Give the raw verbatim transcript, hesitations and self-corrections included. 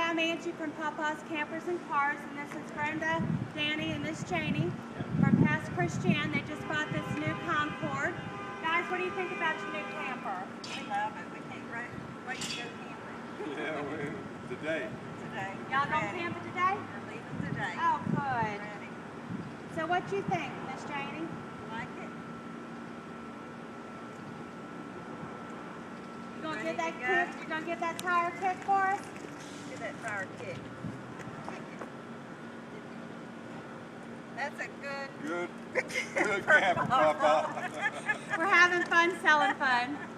I'm Angie from Paw Paw's Campers and Cars, and this is Brenda, Janie, and Miss Janie from Past Christian. They just bought this new Concord. Guys, what do you think about your new camper? We love it. We can't wait, wait to go camping. Yeah, we, today. Today. Y'all going camping today? We're leaving today. Oh, good. Ready. So what you think, Miss Janie? Like it? You gonna Ready get that to go? kick? You gonna get that tire kick for us? Get that tire kick. Kick it. That's a good... Good, good camper, Paw Paw. We're having fun selling fun.